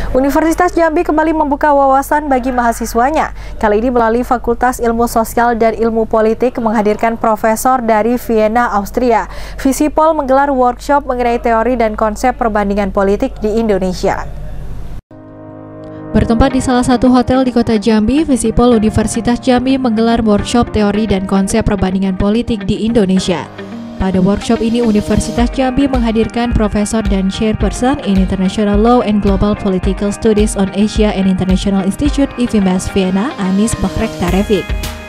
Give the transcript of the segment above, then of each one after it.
Universitas Jambi kembali membuka wawasan bagi mahasiswanya. Kali ini melalui Fakultas Ilmu Sosial dan Ilmu Politik menghadirkan profesor dari Vienna, Austria. Visipol menggelar workshop mengenai teori dan konsep perbandingan politik di Indonesia. Bertempat di salah satu hotel di kota Jambi, Visipol Universitas Jambi menggelar workshop teori dan konsep perbandingan politik di Indonesia. Pada workshop ini, Universitas Jambi menghadirkan Profesor dan Chairperson in International Law and Global Political Studies on Asia and International Institute IVMS Vienna, Anis Bahrek Tarefik.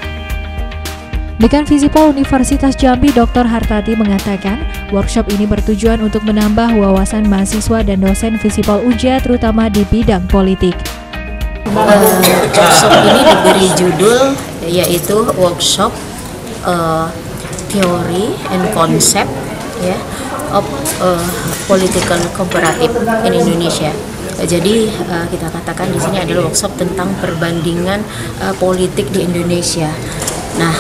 Dekan Visipol Universitas Jambi, Dr. Hartati mengatakan, workshop ini bertujuan untuk menambah wawasan mahasiswa dan dosen Visipol UJA terutama di bidang politik. Workshop ini diberi judul yaitu workshop teori and concept of political comparative in Indonesia. Jadi kita katakan di sini adalah workshop tentang perbandingan politik di Indonesia. Nah,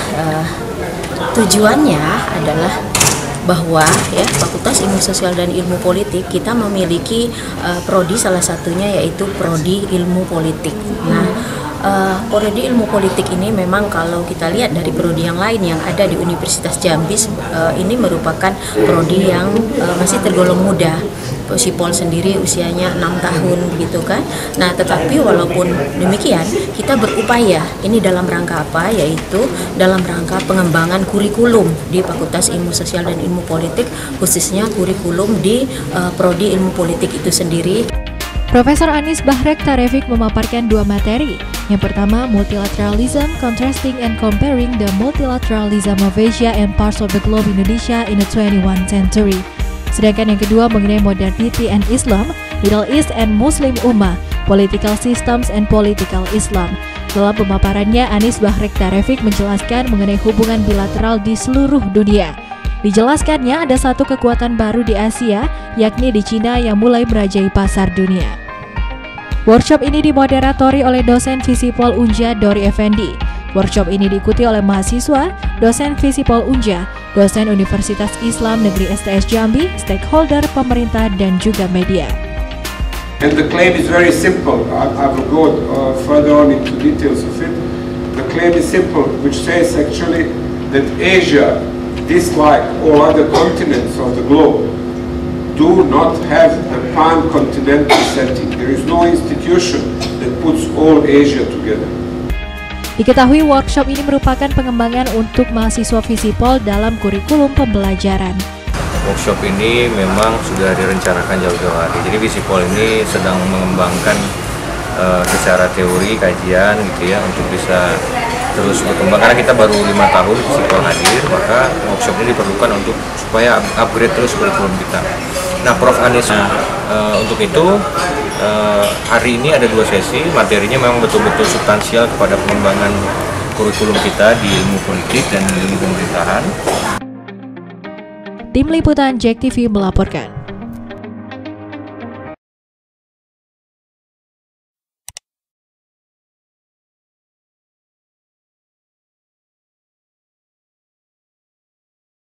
tujuannya adalah bahwa Fakultas Ilmu Sosial dan Ilmu Politik kita memiliki prodi, salah satunya yaitu prodi Ilmu Politik. Nah, prodi Ilmu Politik ini memang kalau kita lihat dari prodi yang lain yang ada di Universitas Jambi, ini merupakan prodi yang masih tergolong muda. Visipol sendiri usianya 6 tahun gitu kan. Nah, tetapi walaupun demikian kita berupaya ini dalam rangka apa? Yaitu dalam rangka pengembangan kurikulum di Fakultas Ilmu Sosial dan Ilmu Politik, khususnya kurikulum di prodi Ilmu Politik itu sendiri. Profesor Anis Bahrek Tarefik memaparkan dua materi. Yang pertama, multilateralism, contrasting and comparing the multilateralism of Asia and parts of the globe Indonesia in the 21st century. Sedangkan yang kedua mengenai modernity and Islam, Middle East and Muslim Ummah, political systems and political Islam. Dalam pemaparannya, Anis Bahrek Tarefik menjelaskan mengenai hubungan bilateral di seluruh dunia. Dijelaskannya ada satu kekuatan baru di Asia, yakni di Cina yang mulai merajai pasar dunia. Workshop ini dimoderatori oleh dosen Visipol Unja Dori Effendi. Workshop ini diikuti oleh mahasiswa, dosen Visipol Unja, dosen Universitas Islam Negeri STS Jambi, stakeholder, pemerintah, dan juga media. And the claim is very simple. I will go further on into details of it. The claim is simple, which says actually that Asia, dislike all other continents of the globe, do not have a pan-continental setting. There is no institution that puts all Asia together. Diketahui workshop ini merupakan pengembangan untuk mahasiswa Visipol dalam kurikulum pembelajaran. Workshop ini memang sudah direncanakan jauh-jauh hari. Jadi Visipol ini sedang mengembangkan secara teori kajian gitu ya untuk bisa terus berkembang. Karena kita baru 5 tahun Visipol hadir, maka workshop ini diperlukan untuk supaya upgrade terus kurikulum kita. Nah, Prof. Anis untuk itu hari ini ada 2 sesi, materinya memang betul-betul substansial kepada pengembangan kurikulum kita di ilmu politik dan ilmu pemerintahan. Tim Liputan JEK TV melaporkan.